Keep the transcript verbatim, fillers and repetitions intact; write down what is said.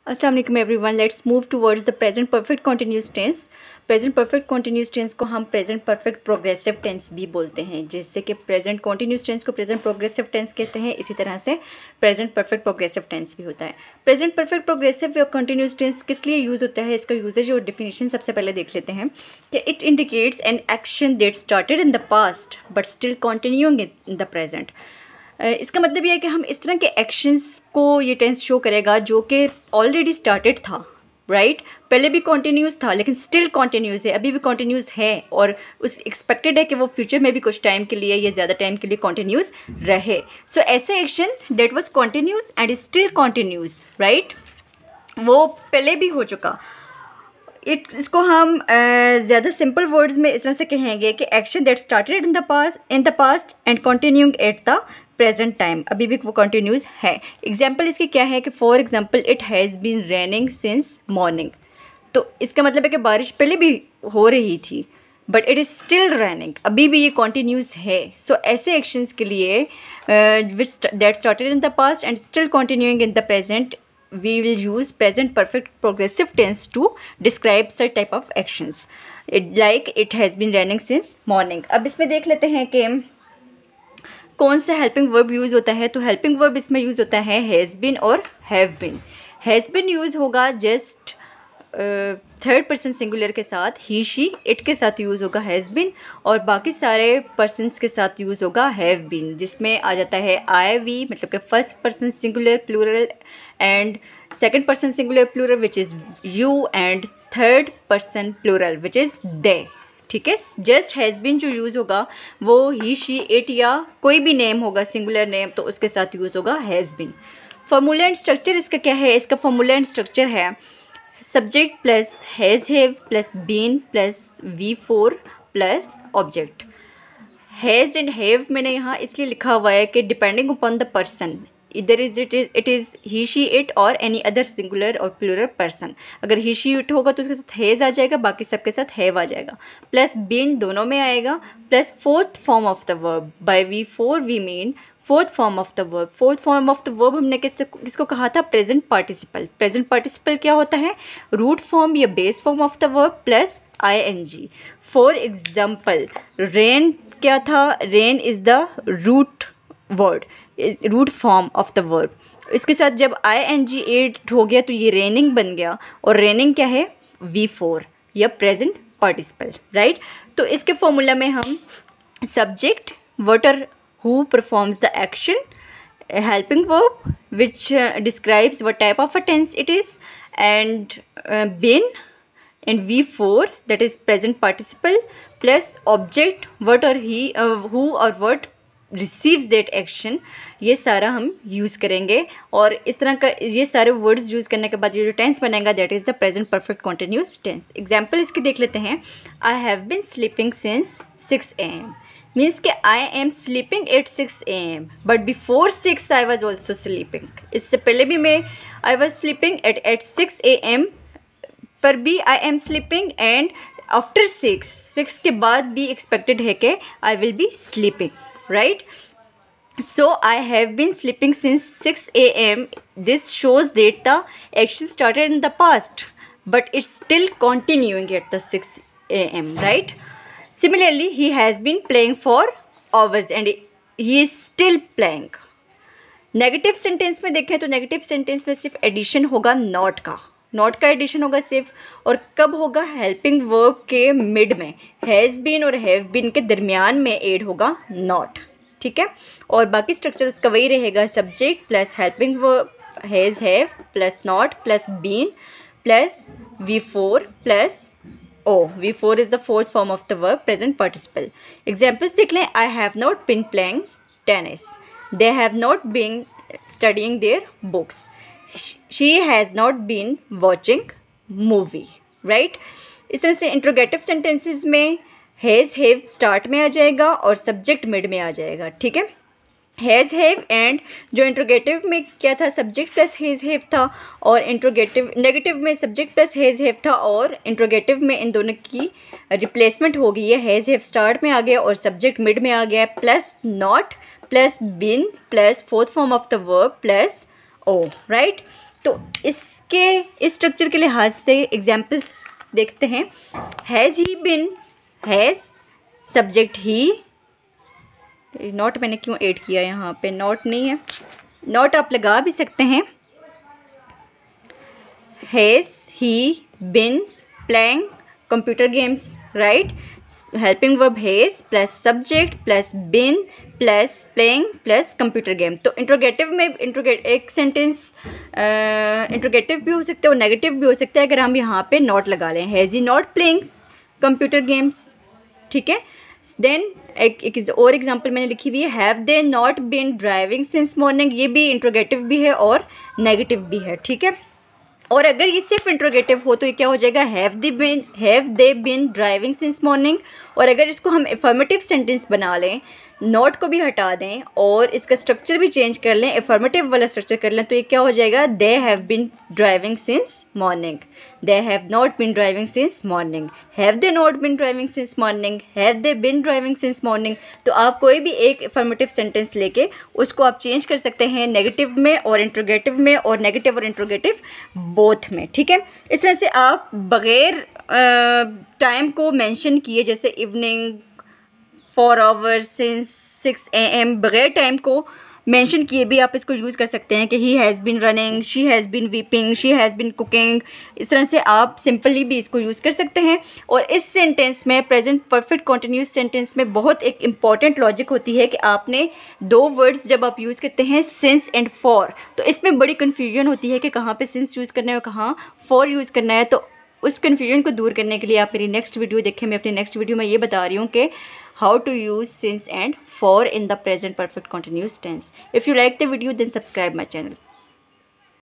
अस्सलाम वालेकुम everyone, let's move towards the present perfect continuous tense. Present perfect continuous tense को हम present perfect progressive tense भी बोलते हैं। जैसे कि प्रेजेंट कॉन्टिन्यूस टेंस को प्रेजेंट प्रोग्रेसिव टेंस कहते हैं, इसी तरह से प्रेजेंट परफेक्ट प्रोग्रेसिव टेंस भी होता है। प्रेजेंट परफेक्ट प्रोग्रेसिव या कॉन्टिन्यूस टेंस किस लिए यूज़ होता है, इसका यूजेज और डिफिनीशन सबसे पहले देख लेते हैं कि it indicates an action that started in the past but still continuing in the present. इसका मतलब ये है कि हम इस तरह के एक्शंस को ये टेंस शो करेगा जो कि ऑलरेडी स्टार्टेड था, राइट right? पहले भी कॉन्टीन्यूस था लेकिन स्टिल कॉन्टीन्यूस है, अभी भी कॉन्टीन्यूस है और उस एक्सपेक्टेड है कि वो फ्यूचर में भी कुछ टाइम के लिए या ज़्यादा टाइम के लिए कॉन्टीन्यूस रहे। सो so, ऐसे action that was continuous and still continuous, right, वो पहले भी हो चुका। इट इसको हम ज़्यादा सिंपल वर्ड्स में इस तरह से कहेंगे कि action that started in the past in the past and continuing at the present time, अभी भी वो कंटिन्यूस है। एग्जांपल इसकी क्या है कि for example it has been raining since morning, तो इसका मतलब है कि बारिश पहले भी हो रही थी but it is still raining, अभी भी ये कंटिन्यूस है। सो so, ऐसे एक्शंस के लिए which that started in the past and still continuing in the present, we will use present perfect progressive tense to describe such type of actions it, like it has been running since morning। अब इसमें देख लेते हैं कि कौन सा helping verb use होता है। तो हेल्पिंग वर्ब इसमें यूज़ होता है हैज़ बिन और have been. Has been use होगा जस्ट थर्ड पर्सन सिंगुलर के साथ, ही शी इट के साथ यूज़ होगा हैज़ बिन, और बाकी सारे पर्सनस के साथ यूज़ होगा हैव बिन, जिसमें आ जाता है आई वी, मतलब कि first person singular plural and second person singular plural which is you and third person plural which is they. ठीक है, जस्ट हैज़ बिन जो यूज़ होगा वो ही शी इट या कोई भी नेम होगा सिंगुलर नेम, तो उसके साथ यूज़ होगा has been. Formula and structure इसका क्या है, इसका फॉर्मूला एंड स्ट्रक्चर है subject plus has have plus been plus V four plus object. Has and have मैंने यहाँ इसलिए लिखा हुआ है कि डिपेंडिंग अपॉन द पर्सन, इधर is it is it is he she it और एनी अदर सिंगुलर और प्लूरल पर्सन। अगर ही शी इट होगा तो उसके साथ हैज़ आ जाएगा, बाकी सबके साथ हैव आ जाएगा, प्लस बीन दोनों में आएगा, plus fourth form of the verb. By V four we mean fourth form of the verb. फोर्थ फॉर्म ऑफ द वर्ब हमने किस किसको कहा था, प्रेजेंट पार्टिसिपल। प्रेजेंट पार्टिसिपल क्या होता है, रूट फॉर्म या base form of the verb plus I N G. For example rain क्या था, rain is the root word, root form of the verb. इसके साथ जब आई एन जी एड हो गया तो ये रेनिंग बन गया, और रेनिंग क्या है, वी फोर या प्रेजेंट पार्टिसिपल, राइट। तो इसके फॉर्मूला में हम सब्जेक्ट वॉटर who performs the action, a helping verb which uh, describes what type of a tense it is, and uh, been and V four that is present participle plus object what or he uh, who or what receives that action, ये सारा हम use करेंगे। और इस तरह का ये सारे वर्ड्स यूज़ करने के बाद ये जो टेंस बनेगा that is the present perfect continuous tense. Example इसके देख लेते हैं। I have been sleeping since six A M means कि I am sleeping at six A M but before six I was also sleeping. इससे पहले भी मैं I was sleeping at at six A M पर भी I am sleeping, and after six six के बाद भी एक्सपेक्टेड है कि I will B sleeping, right. So I have been sleeping since six A M, this shows that the action started in the past but it's still continuing at the six A M, right. Similarly, he has been playing for hours and he is still playing. Negative sentence में देखें तो negative sentence में सिर्फ addition होगा not का, not का addition होगा सिर्फ, और कब होगा, हेल्पिंग वर्ब के मिड में, हैज़ बीन और हैव बीन के दरमियान में ऐड होगा नॉट, ठीक है। और बाकी स्ट्रक्चर उसका वही रहेगा, subject plus helping verb has have plus not plus been plus V four plus O, V four is the fourth form of the verb present participle. Examples देख लें। I have not been playing tennis. They have not been studying their books. She has not been watching movie. Right? इस तरह से interrogative sentences में has have start में आ जाएगा और subject mid में आ जाएगा, ठीक है। हैज़ हैव एंड जो इंट्रोगेटिव में क्या था, सब्जेक्ट प्लस हैज़ हैव था, और इंट्रोगेटिव नेगेटिव में सब्जेक्ट प्लस हैज़ हैव था, और इंट्रोगेटिव में इन दोनों की रिप्लेसमेंट हो गई है, हैज़ हैव स्टार्ट में आ गया और सब्जेक्ट मिड में आ गया, plus not plus been plus fourth form of the verb plus O, right. तो इसके इस स्ट्रक्चर के लिहाज से एग्जाम्पल्स देखते हैं। Has he been, has subject he, not मैंने क्यों ऐड किया यहाँ पे, नॉट नहीं है, नॉट आप लगा भी सकते हैं। Has he been playing computer games, right. Helping verb has plus subject plus been plus playing plus computer game. तो इंट्रोगेटिव में इंट्रोगेट एक सेंटेंस इंट्रोगेटिव भी हो सकता है और नेगेटिव भी हो सकता है अगर हम यहाँ पे नॉट लगा लें। Has he not playing computer games, ठीक है। देन एक, एक और एग्जांपल मैंने लिखी हुई है, have they not been driving since morning. ये भी इंट्रोगेटिव भी है और नेगेटिव भी है, ठीक है। और अगर ये सिर्फ इंट्रोगेटिव हो तो ये क्या हो जाएगा, have they been, have they been driving since morning. और अगर इसको हम एफर्मेटिव सेंटेंस बना लें, नॉट को भी हटा दें और इसका स्ट्रक्चर भी चेंज कर लें, एफर्मेटिव वाला स्ट्रक्चर कर लें, तो ये क्या हो जाएगा, they have been driving since morning, they have not been driving since morning, have they not been driving since morning, have they been driving since morning. तो आप कोई भी एक एफर्मेटिव सेंटेंस लेके उसको आप चेंज कर सकते हैं नेगेटिव में और इंट्रोगेटिव में, और नेगेटिव और इंट्रोगेटिव बोथ में, ठीक है। इस तरह से आप बग़ैर टाइम को मेंशन किए, जैसे evening, four hours, since six A M, बग़ैर टाइम को मेंशन किए भी आप इसको यूज़ कर सकते हैं कि he has been running, she has been weeping, she has been cooking. इस तरह से आप सिंपली भी इसको यूज़ कर सकते हैं। और इस सेंटेंस में, प्रेजेंट परफेक्ट कॉन्टिन्यूस सेंटेंस में बहुत एक इम्पॉर्टेंट लॉजिक होती है कि आपने दो वर्ड्स जब आप यूज़ करते हैं, सिंस एंड फॉर, तो इसमें बड़ी कन्फ्यूजन होती है कि कहाँ पे सिंस यूज़ करना है और कहाँ फॉर यूज़ करना है। तो उस कन्फ्यूजन को दूर करने के लिए आप मेरी नेक्स्ट वीडियो देखें। मैं अपनी नेक्स्ट वीडियो में ये बता रही हूँ कि how to use since and for in the present perfect continuous tense. If you like the video, then subscribe my channel.